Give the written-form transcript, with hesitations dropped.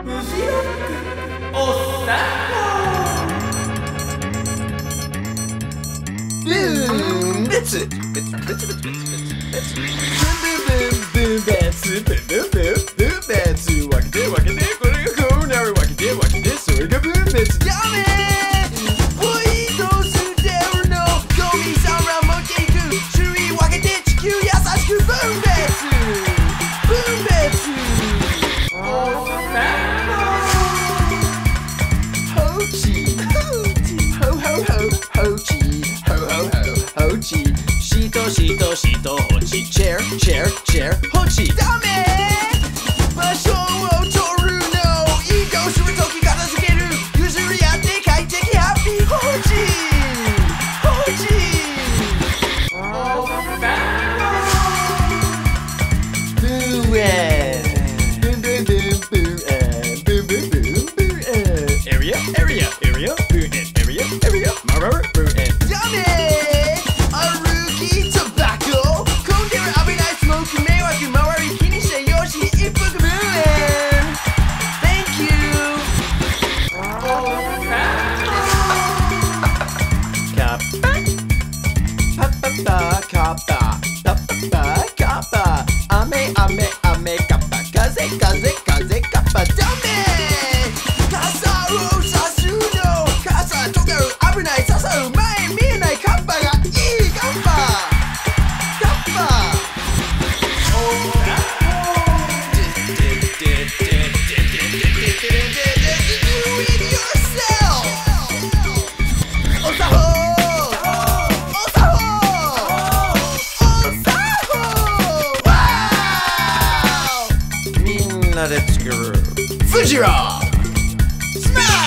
おっさん別分けて分けてこれがこうなるわけで分けてそれが分別ダメおいどうするのゴミさんら持っていく種類分けて地球優しく分別おっさんホーチホホホホーチホホホホーチシートシートシートホーチチェアチェアチェアホーチダメ場所を取るの移動するとき片付ける譲り合って快適ハッピーホーチホーチおっさんブーエブンブンブンブーエブンブンブンブーエエリアエリアエリアブーエエリアエリアマララブーエダメ歩きタバコ混んでる危ないスモーク迷惑周り気にしてよし一服ブーエ Thank you カッパパッパッパカッパパッパッパカッパ雨雨雨カッパ風風風カッパダメ傘を差すの傘とか危ない刺さる前見えないカッパがいいカッパカッパおみんなで作るフジロースマッシュ